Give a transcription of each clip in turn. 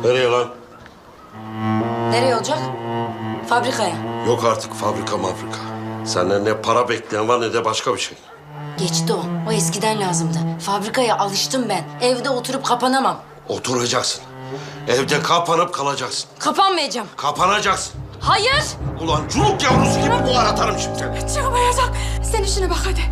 Nereye lan? Nereye olacak? Fabrikaya. Yok artık fabrika mafrika. Senden ne para bekleyen var ne de başka bir şey. Geçti o. O eskiden lazımdı. Fabrikaya alıştım ben. Evde oturup kapanamam. Oturacaksın. Evde kapanıp kalacaksın. Kapanmayacağım. Kapanacaksın. Hayır. Ulan çuluk yavrusu gibi buhar atarım şimdi seni. Çıkmayacak. Sen işine bak hadi.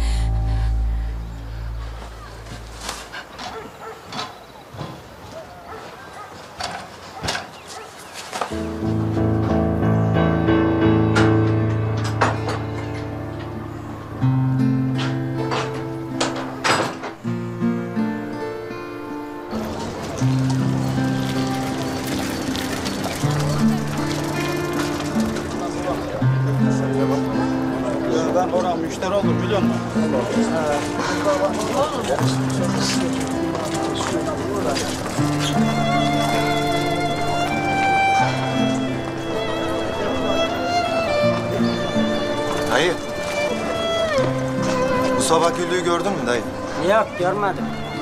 Ben oran müşteri olur biliyor musun? Dayı. Bu sabah güllüğü gördün mü dayı? Yok görmedim.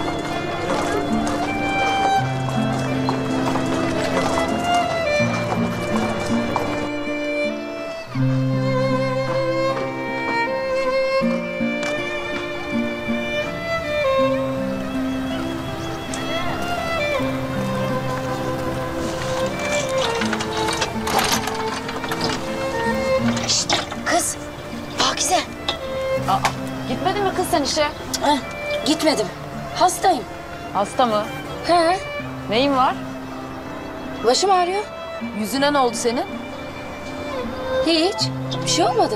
Kız. Pakize. Gitmedin mi kız sen işe? Heh, gitmedim. Hastayım. Hasta mı? He. Neyin var? Başım ağrıyor. Yüzüne ne oldu senin? Hiç. Bir şey olmadı.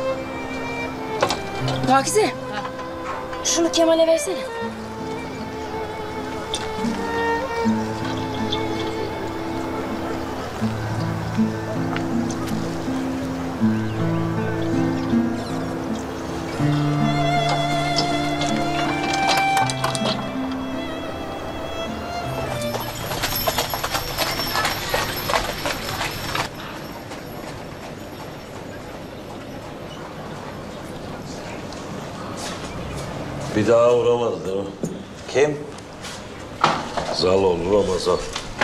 Pakize. Şunu Kemal'e versene. Bir daha uğramadı değil mi? Kim? Zaloğlu Ramazan.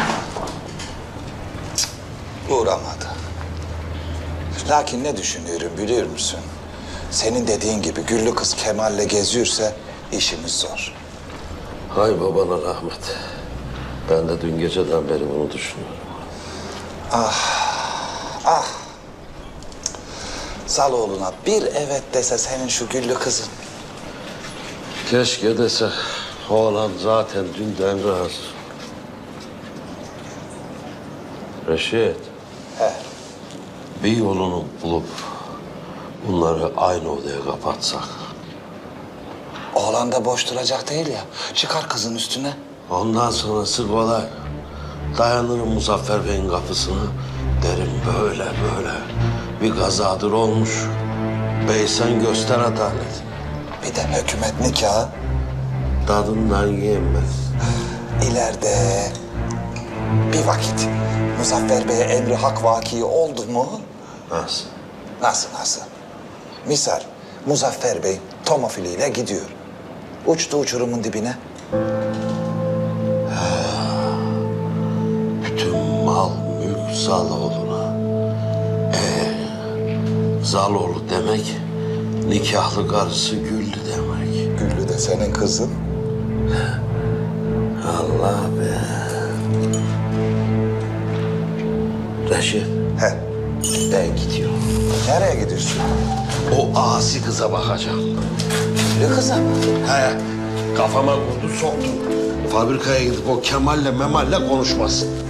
Uğramadı. Lakin ne düşünüyorum biliyor musun? Senin dediğin gibi güllü kız Kemal'le geziyorsa işimiz zor. Hay babana rahmet. Ben de dün geceden beri bunu düşünüyorum. Ah! Zaloğlu'na bir evet dese senin şu güllü kızın. Keşke dese. Oğlan zaten dünden razı. Reşit. He. Bir yolunu bulup bunları aynı odaya kapatsak. Oğlan da boş duracak değil ya. Çıkar kızın üstüne. Ondan sonrası kolay. Dayanırım Muzaffer Bey'in kapısına. Derim böyle böyle. Bir kazadır olmuş. Bey sen göster adalet. Bir de hükümet nikahı. Tadından yenmez. İleride bir vakit Muzaffer Bey'e emri hak vaki oldu mu? Nasıl? Nasıl? Misal Muzaffer Bey tomofiliyle gidiyor. Uçtu uçurumun dibine. Bütün mal mülk Zaloğlu'na. Zaloğlu demek nikahlı karısı Güllü demek. Güllü de senin kızın. Allah be. Reşit, He. ben gidiyorum. Nereye gidiyorsun? O asi kıza bakacağım. Güllü kıza mı? He, kafama vurdu soktu. Fabrikaya gidip o Kemal'le Memal'le konuşmasın.